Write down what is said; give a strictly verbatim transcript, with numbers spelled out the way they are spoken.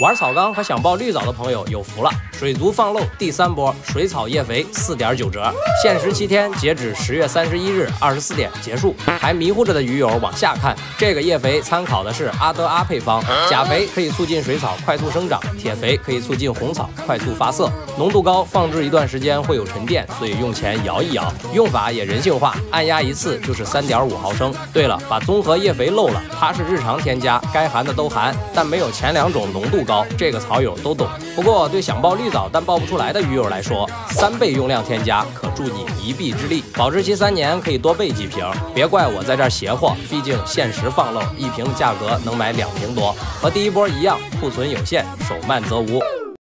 玩草缸和想报绿藻的朋友有福了，水族放漏第三波水草叶肥四点九折，限时七天，截止十月三十一日二十四点结束。还迷糊着的鱼友往下看，这个叶肥参考的是阿德阿配方，钾肥可以促进水草快速生长，铁肥可以促进红草快速发色。浓度高，放置一段时间会有沉淀，所以用前摇一摇。用法也人性化，按压一次就是三点五毫升。对了，把综合叶肥漏了，它是日常添加，该含的都含，但没有前两种浓度高，这个草友都懂。不过对想报绿藻但报不出来的鱼友来说，三倍用量添加可助你一臂之力，保质期三年，可以多备几瓶。别怪我在这儿邪货，毕竟限时放漏，一瓶的价格能买两瓶多，和第一波一样，库存有限，手慢则无。